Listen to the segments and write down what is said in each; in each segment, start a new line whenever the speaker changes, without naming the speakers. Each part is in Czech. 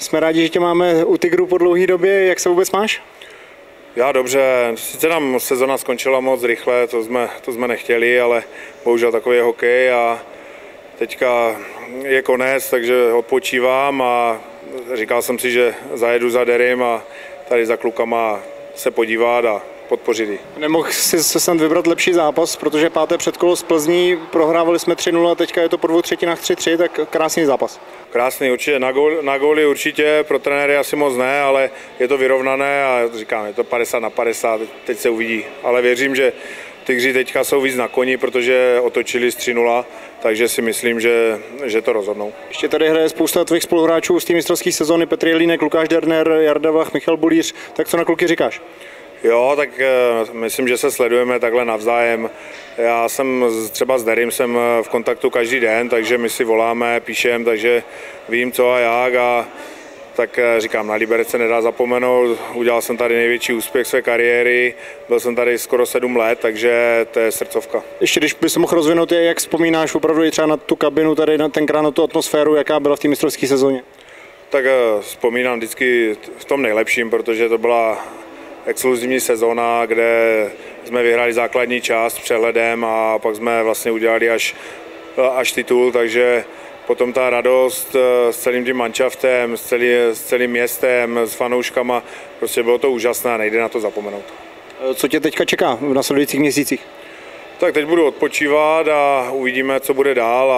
Jsme rádi, že tě máme u Tigru po dlouhé době. Jak se vůbec máš?
Já dobře, sice nám sezona skončila moc rychle, to jsme nechtěli, ale bohužel takový je hokej a teďka je konec, takže odpočívám a říkal jsem si, že zajedu za Derym a tady za klukama se podívat a podpořit ji.
Nemohl jsi se snad vybrat lepší zápas, protože páté předkolo z Plzní, prohrávali jsme 3-0, teďka je to po 2 třetinách 3-3, tak krásný zápas.
Krásný, určitě, na góly určitě, pro trenéry asi moc ne, ale je to vyrovnané a říkám, je to 50-50, teď se uvidí, ale věřím, že Tigři teďka jsou víc na koni, protože otočili z 3-0, takže si myslím, že to rozhodnou.
Ještě tady hraje spousta tvých spoluhráčů z té mistrovské sezóny, Petr Jelínek, Lukáš Derner, Jarda Vach, Michal Bulíř, tak co na kluky říkáš?
Jo, tak myslím, že se sledujeme takhle navzájem. Já jsem třeba s Derym jsem v kontaktu každý den, takže my si voláme, píšeme, takže vím co a jak a tak říkám, na Liberec se nedá zapomenout. Udělal jsem tady největší úspěch své kariéry, byl jsem tady skoro 7 let, takže to je srdcovka.
Ještě když bys mohl rozvinout, jak vzpomínáš opravdu i třeba na tu kabinu, tady tenkrát na tu atmosféru, jaká byla v té mistrovské sezóně?
Tak vzpomínám vždycky v tom nejlepším, protože to byla exkluzivní sezóna, kde jsme vyhráli základní část s přehledem a pak jsme vlastně udělali až titul, takže potom ta radost s celým tím manšaftem, s celým městem, s fanouškama, prostě bylo to úžasné, nejde na to zapomenout.
Co tě teďka čeká v následujících měsících?
Tak teď budu odpočívat a uvidíme, co bude dál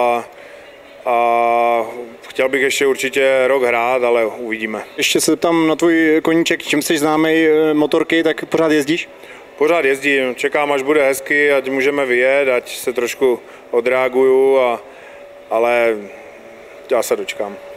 a chtěl bych ještě určitě rok hrát, ale uvidíme.
Ještě se tam na tvůj koníček, čím jsi známý, motorky, tak pořád jezdíš?
Pořád jezdím, čekám, až bude hezky, ať můžeme vyjet, ať se trošku odreaguju, ale já se dočkám.